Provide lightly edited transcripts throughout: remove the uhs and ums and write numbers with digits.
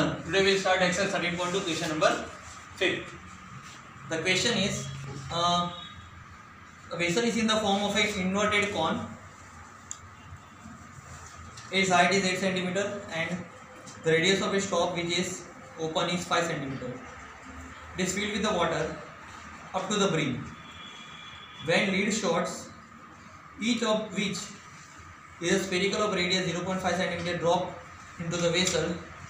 Today we will start exercise 13.2 question number 5. The question is a vessel is in the form of an inverted cone. Its height is 8 cm and the radius of its top, which is open, is 5 cm. It is filled with the water up to the brim. When lead shots, each of which is a spherical of radius 0.5 cm, drop into the vessel,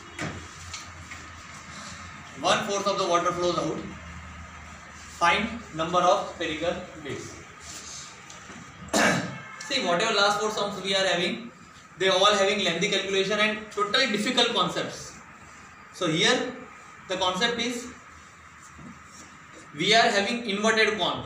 1/4 of the water flows out. Find number of spherical beads. See, whatever last 4 sums we are having, they all having lengthy calculation and totally difficult concepts. So here the concept is we are having inverted cone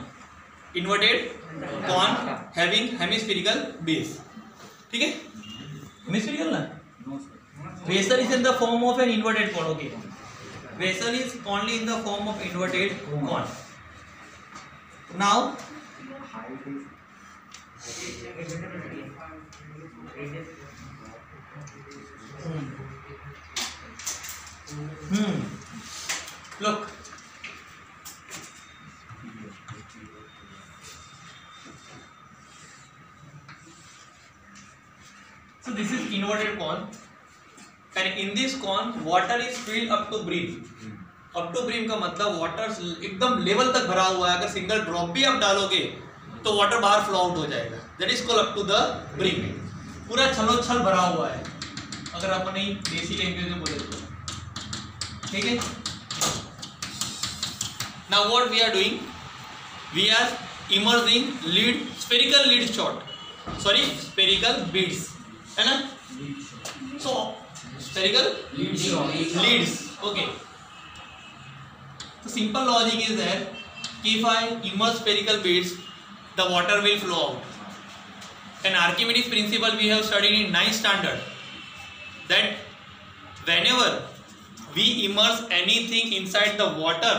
having hemispherical base. ठीक है, hemispherical ना? Vessel is in the form of an inverted cone. Okay, vessel is only in the form of inverted cone. Now look, so this is inverted cone and in this cone water is filled up to brim. Up to brim का मतलब water एकदम level तक भरा हुआ है. अगर single drop भी आप डालोगे तो वाटर बाहर फ्लो आउट हो जाएगा. That is called up to the brim. पूरा छलोछल भरा हुआ है, अगर अपने देसी लैंग्वेज में बोले तो. ठीक है. Now what we are doing, we are emerging lead, spherical lead shot, sorry spherical beads, है ना. So spherical leads. Okay, the simple logic is that if I immerse spherical beads, the water will flow out. And Archimedes principle we have studied in 9th standard, that whenever we immerse anything inside the water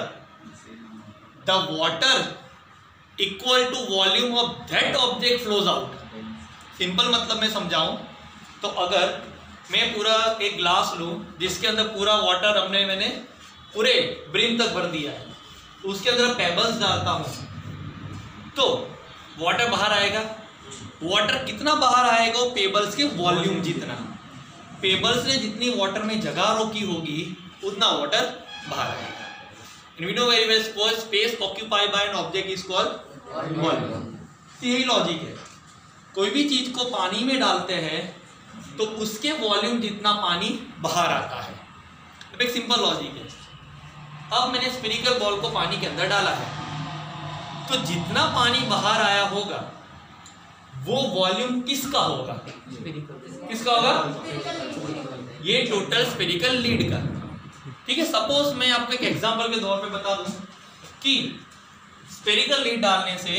equal to volume of that object flows out. Simple मतलब मैं समझाऊं तो अगर मैं पूरा एक glass लूं जिसके अंदर पूरा वाटर मैंने पूरे ब्रिम तक भर दिया है, उसके अंदर पेबल्स डालता हूं तो वाटर बाहर आएगा. वाटर कितना बाहर आएगा? वो पेबल्स के वॉल्यूम जितना. पेबल्स ने जितनी वाटर में जगह रोकी होगी उतना वाटर बाहर आएगा. And we know very well space occupied by an object is called volume. यही लॉजिक है. कोई भी चीज को पानी में डालते हैं तो उसके वॉल्यूम जितना पानी बाहर आता है. अब एक सिंपल लॉजिक है. अब मैंने स्फेरिकल बॉल को पानी के अंदर डाला है तो जितना पानी बाहर आया होगा वो वॉल्यूम किसका होगा? किसका होगा? ये टोटल स्फेरिकल लीड का. ठीक है. सपोज मैं आपको एक एग्जांपल के तौर पे बता दूं कि स्फेरिकल लीड डालने से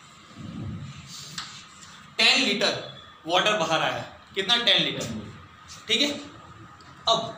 10 लीटर वाटर बाहर आया. कितना? 10 लीटर. ठीक है. अब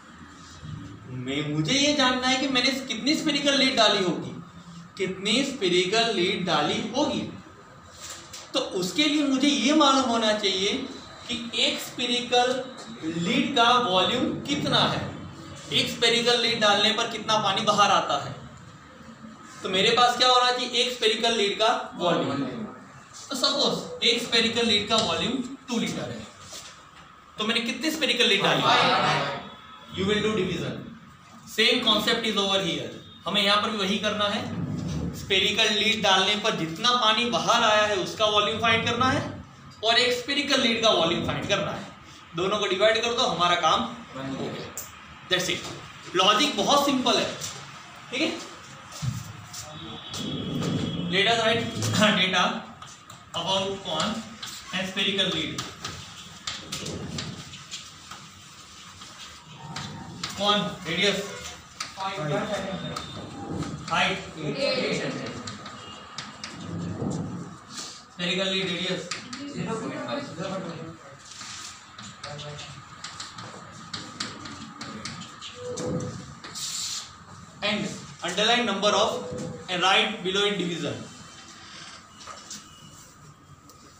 मुझे ये जानना है कि मैंने कितनी स्फेरिकल लीड डाली होगी, कितनी स्फेरिकल लीड डाली होगी. तो उसके लिए मुझे ये मालूम होना चाहिए कि एक स्फेरिकल लीड का वॉल्यूम कितना है. एक स्फेरिकल लीड डालने पर कितना पानी बाहर आता है. तो मेरे पास क्या होना चाहिए? एक स्फेरिकल लीड का वॉल्यूम. तो सपोज एक स्फेरिकल लीड का वॉल्यूम 2 लीटर है तो मैंने कितनी स्फेरिकल लीड डाली? You will do division. Same concept is over here. हमें यहाँ पर भी वही करना है. स्फेरिकल लीड डालने पर जितना पानी बाहर आया है उसका वॉल्यूम फाइंड करना है और एक स्फेरिकल लीड का वॉल्यूम फाइंड करना है. दोनों को डिवाइड कर दो, हमारा काम हो गया. That's it. लॉजिक बहुत सिंपल है. ठीक है. Let us write data about cone and spherical lead. Cone radius, height, spherical lead radius 0.5, and underline number of and write below in division.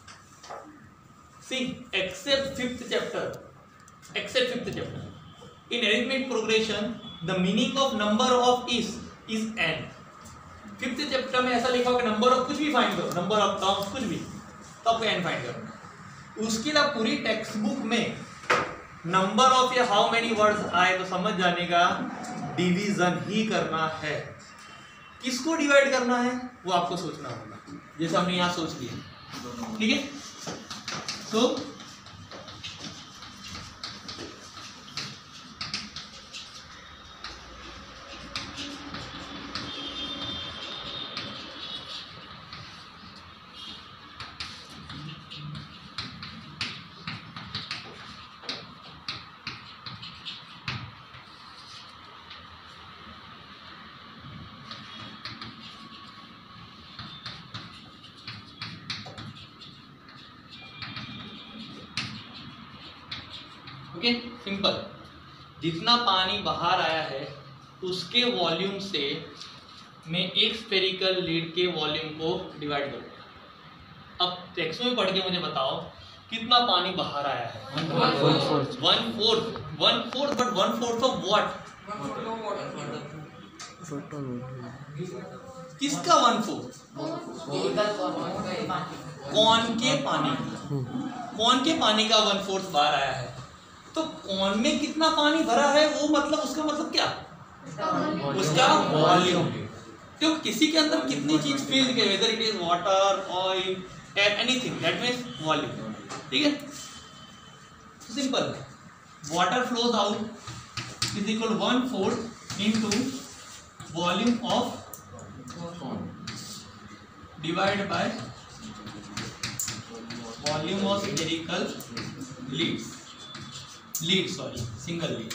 See, except fifth chapter In arithmetic progression, the meaning of number of is n. 5th chapter में ऐसा लिखा होगा number of कुछ भी find करो, number of terms कुछ भी, तो आपको n फाइंड करना। उसके लिए पूरी टेक्स्ट बुक में नंबर ऑफ या हाउ मेनी वर्ड्स आए तो समझ जाने का डिवीजन ही करना है। किसको डिवाइड करना है वो आपको सोचना होगा, जैसे हमने यहाँ सोच लिया, ठीक है। तो ओके, सिंपल। जितना पानी बाहर आया है उसके वॉल्यूम से मैं एक स्फेरिकल लीड के वॉल्यूम को डिवाइड करूँगा। अब टेक्स्ट में पढ़ के मुझे बताओ कितना पानी बाहर आया है? 1/4 बट 1/4 ऑफ व्हाट? किसका 1/4? कौन के पानी का। कौन के पानी का 1/4 बाहर आया है, तो कौन में कितना पानी भरा है वो मतलब उसका मतलब क्या? उसका वॉल्यूम। तो किसी के अंदर कितनी चीज फील के, whether it is water, oil, air, anything, that means volume, ठीक है। Simple, water flows out is equal 1/4 into volume of divide by volume of spherical single lead.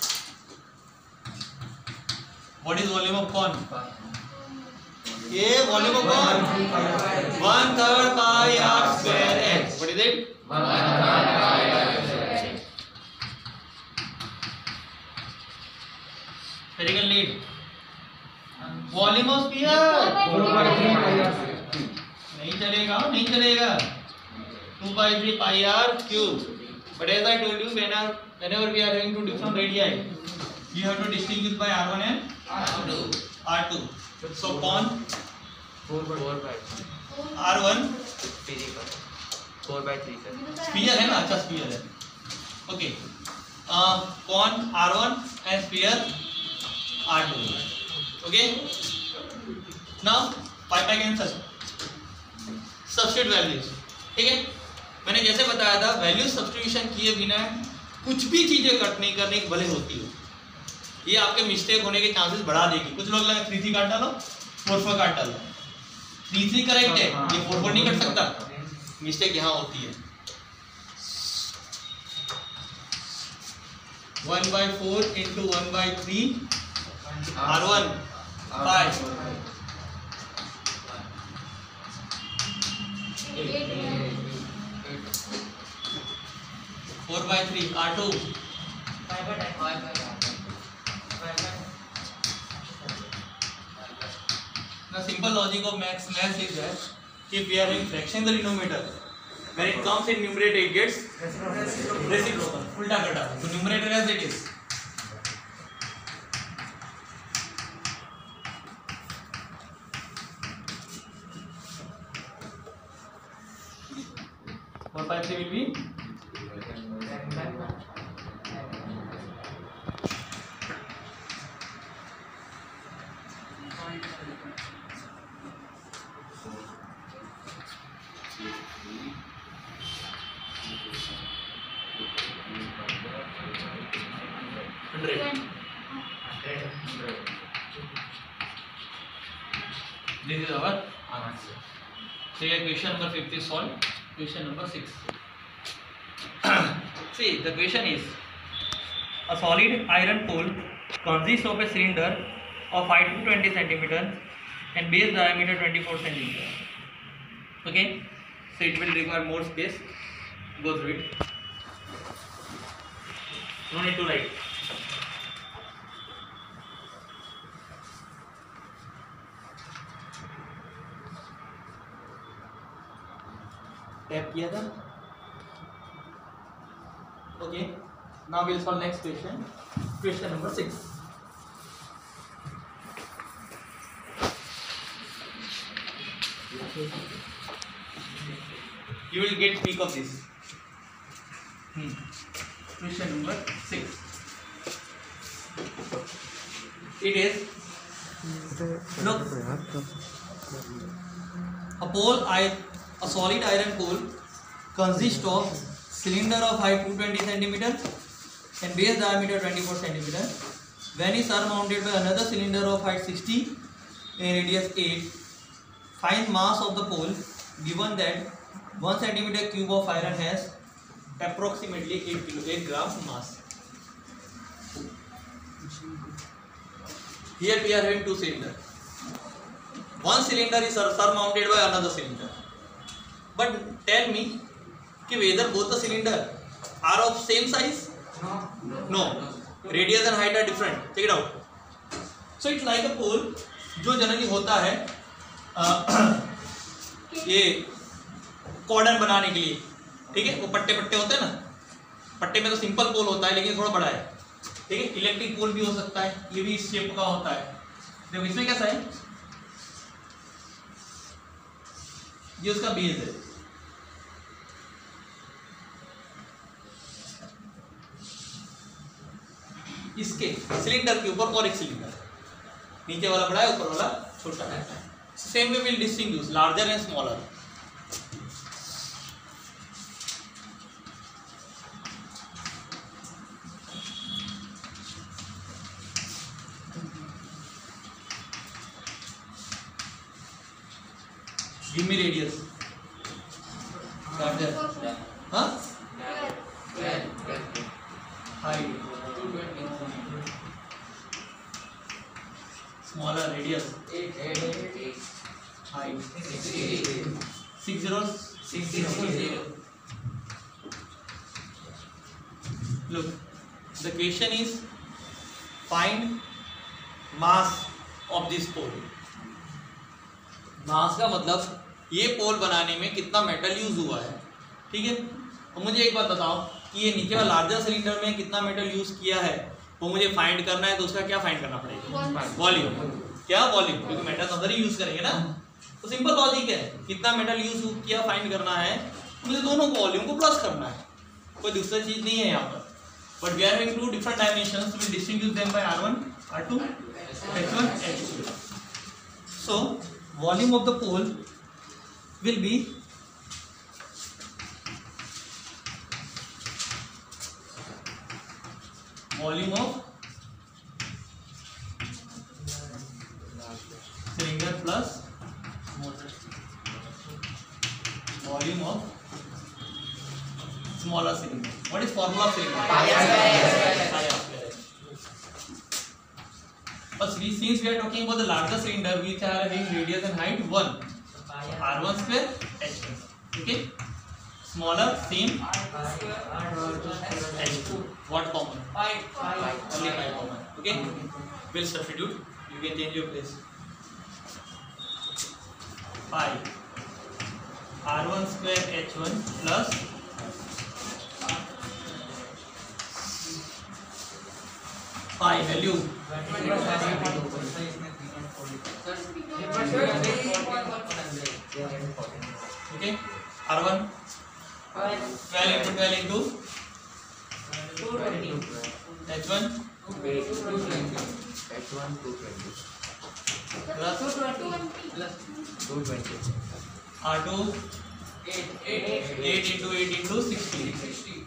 What is volume of corn? ये volume of corn 1/3 pi r square h. What is it? 1/3 pi r square h. Spherical lead. Volume of sphere 2/3 pi r cube. नहीं चलेगा, नहीं चलेगा। 2/3 pi r cube. But as I told you, whenever we are having two different radii, you have to distinguish by R1 and R2. So con 4/3 R1 4/3 sphere है ना, अच्छा sphere है, okay. Con R1 and sphere R2, okay. Now pi cancel, substitute values, ठीक है। मैंने जैसे बताया था वैल्यू सब्स्टिट्यूशन किए बिना कुछ भी चीजें कट नहीं करने की भले होती हो, ये आपके मिस्टेक होने के चांसेस बढ़ा देगी। कुछ लोग लगा 3 काट डालो, 4 काट डालो, 3 करेक्ट है, ये 4 नहीं कट सकता, मिस्टेक यहाँ होती है। 1/4 into 1/3 R1 5 4/3 R2 The simple logic of maths is that if we are in fraction in the denominator, when it comes in numerator it gets reciprocal, उल्टा कर डालो, तो numerator as it is. What by 3 will be? This is our answer. So here question number 5 is solved. Question number 6. See, the question is: a solid iron pole consists of a cylinder of height 220 cm and base diameter 24 cm. Okay, so it will require more space. Go through it. No need to write. Tap किया था, okay. Now will solve next question. Question number 6. You will get peek of this. Question number 6. It is, look, a solid iron pole consists of cylinder of height 220 cm and base diameter 24 cm. When is surmounted by another cylinder of height 60 and radius 8. Find mass of the pole given that 1 cm cube of iron has approximately 8 gram mass. Here we are having two cylinders. One cylinder is surmounted by another cylinder. But tell me, whether both the cylinders are of same size? No. Radius and height are different. Check it out. So it's like a pole जो generally होता है ये कॉर्डन बनाने के लिए, ठीक है, वो पट्टे पट्टे होते हैं ना, पट्टे में तो सिंपल पोल होता है लेकिन थोड़ा बड़ा है, ठीक है। इलेक्ट्रिक पोल भी हो सकता है, ये भी इस शेप का होता है। देखो इसमें कैसा है, ये उसका बेस है, इसके सिलेंडर के ऊपर और एक सिलेंडर, नीचे वाला बड़ा है, ऊपर वाला छोटा है। Same way will distinguish larger and smaller. Give me radius. Larger. Huh? Height. Smaller radius. Height. 6 zeros. 6 Look, the question is find mass of this pole. Mass का मतलब ये पोल बनाने में कितना मेटल यूज हुआ है, ठीक है। तो मुझे एक बात बताओ कि ये नीचे वाला लार्जर सिलेंडर में कितना मेटल यूज किया है, वो मुझे फाइंड करना है। तो उसका क्या फाइंड करना पड़ेगा? वॉल्यूम। क्या वॉल्यूम? क्योंकि मेटल अंदर ही यूज करेंगे ना, तो सिंपल लॉजिक है, कितना मेटल यूज किया फाइंड करना है, मुझे दोनों को वॉल्यूम को प्लस करना है, कोई दूसरी चीज नहीं है यहाँ पर। But we are having two different dimensions, we will distinguish them by R1, R2, H1, H2. So volume of the pole will be volume of cylinder plus volume of smaller cylinder. What is formula of cylinder? But since we are talking about the larger cylinder which are having radius and height 1, R1 square H1. Okay. Smaller, same, H2. What common? 5. Only 5 common. Okay. We'll substitute. You can change your place. 5. R1 square H1 plus 5 value. Okay. R1 12 into 12 into 220. H1 220. Plus 220. R2 8 into 8 into 60.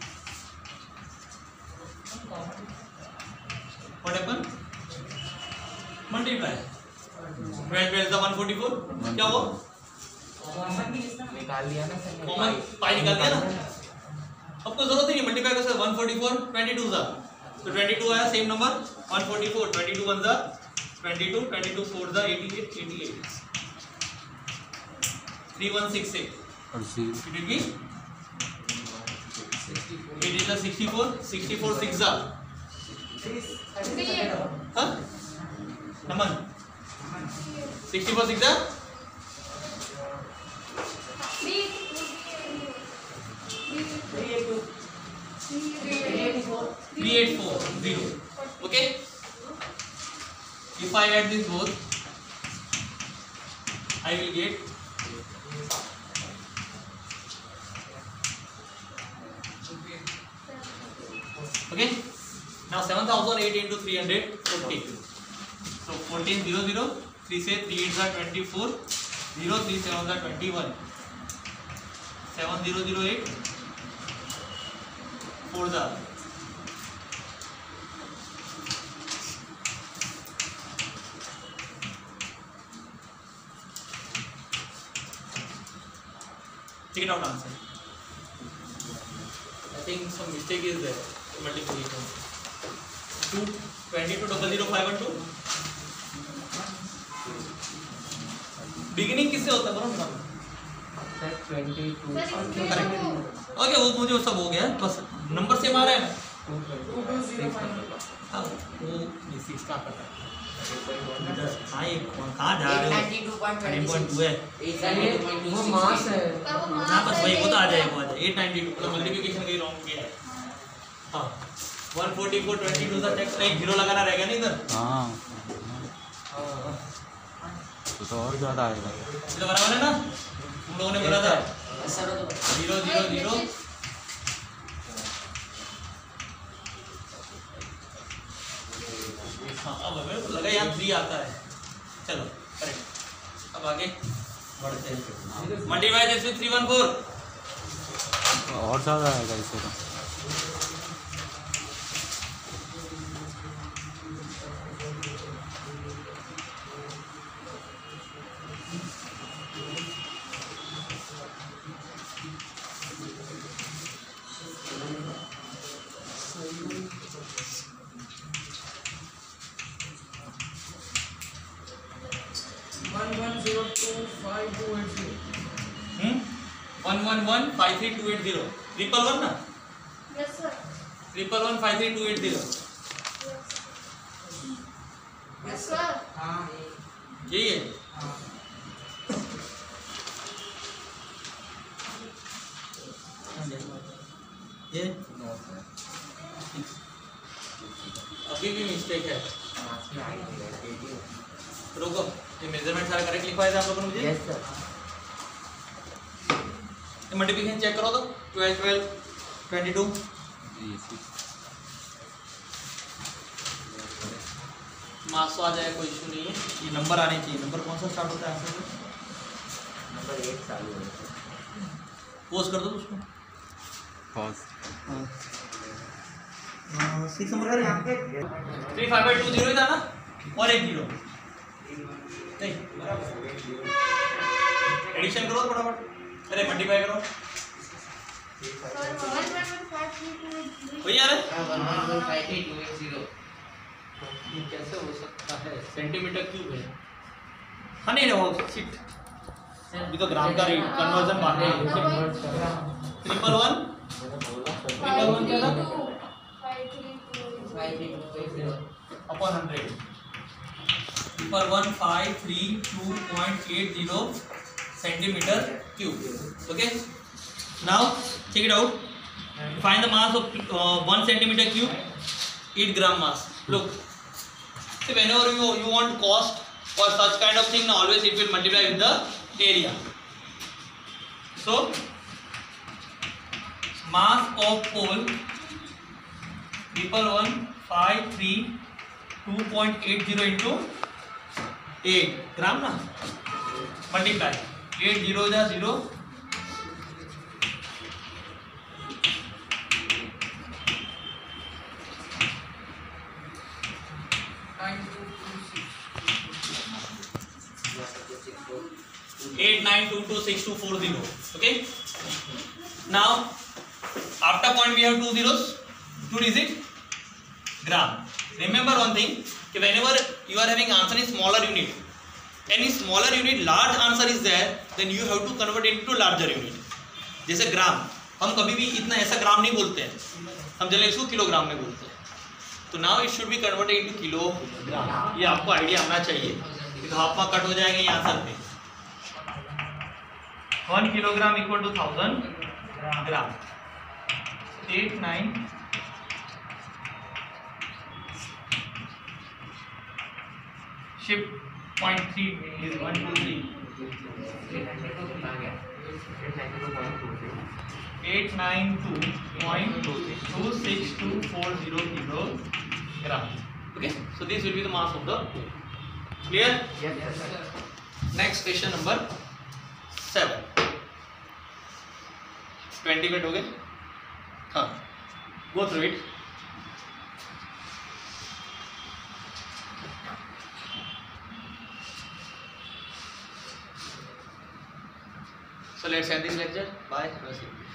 What happened? Multiply. 12 is the 144. क्या हुआ? निकाल लिया ना, common पाई निकाल दिया ना, अब कोई जरूरत ही नहीं मल्टीप्लाई कर सकते। 144 22 जा, तो 22 आया सेम नंबर 144, 22 1 जा 22, 22 4 जा 88, 88 3168 और सी it will be it is the 64 64 6 जा, हाँ नमन 64 6 जा 3840। वो If I add this both, I will get okay. Now 7,008 into 340. So 1400, 3 से 3 8 are 24, 0 3 7 are 21, 7008, 4 are take it out answer. I think some mistake is there. Multiplication. 22000512. Beginning किससे होता है बोलो ना? 22. करेक्ट. ओके वो मुझे सब हो गया बस नंबर सेम आ रहा है ना? हाँ वो 6 का पता है. हाँ ये कहाँ जा रहे हो? 892 है. वो मास है. हाँ बस वही वो तो आ जाएगा वो आ जाएगा. 892 मतलब मल्टीप्लिकेशन कहीं रॉन्ग किया है. हाँ 144 22 का चेक एक जीरो लगाना रहेगा नहीं इधर. हाँ तो और ज़्यादा आएगा. ये तो बराबर है ना तुम लोगों ने बोला था 0 0 0. हाँ अब मेरे को लगा यहाँ 3 आता है. चलो करेक्ट. अब आगे बढ़ते हैं. Multiply this with 314. और ज़्यादा आएगा इससे तो. वन 11153 280 111 ना. Yes sir. 11153 280. Yes sir. यही है. ये अभी भी मिस्टेक है. रुको ये मेजरमेंट सारा करेक्ट लिखवाया था आप लोगों ने मुझे. Yes sir. मल्टीप्लिकेशन चेक करो तो 12 12 22. मार्क्स तो आ जाए कोई इशू नहीं है. ये नंबर आने चाहिए. नंबर कौन सा स्टार्ट होता है आंसर से? नंबर 1 चालू है. पोस्ट कर दो उसको. पॉज. 6 नंबर का यहाँ पे 35820 था ना और 1 0 नहीं. एडिशन करो फटाफट. अरे मल्टीप्लाई करो. वही आ रहा है. 1153280. ये कैसे हो सकता है? सेंटीमीटर क्यूब है. हाँ नहीं वो शिट अभी तो ग्राम का कन्वर्जन बाकी है. 111 क्या था? Upon 100. 11532.80 centimeter cube. Okay. Now check it out. Find the mass of 1 centimeter cube. 8 gram mass. Look. So whenever you want cost for such kind of thing, always it will multiply with the area. So mass of pole 11532.80 into 8 gram ना. Multiply 8 0 जा 0. Eight 9 2 2 6 2 4 0. Okay. Now after point we have 2 zeros. 2 digit gram. Remember one thing. Whenever you are having answer in smaller unit, any smaller unit, large answer is there, then you have to convert it into larger unit. जैसे ग्राम, हम कभी भी इतना ऐसा ग्राम नहीं बोलते हैं. हम जनरली इसको किलोग्राम में बोलते हैं. तो now it should be converted into kilogram. ये आपको आइडिया आना चाहिए. तो हाफ में कट हो जाएगा ये आंसर पे. 1 kilogram equal to 1000 gram. 8 9 2 shift 0.3 is 1 2 3 892.26240 kilogram. Okay, so this will be the mass of the coal. Clear? Yes, sir. Next question number 7. 20 minute हो गए. हाँ, go through it. So let's end this lecture. Bye.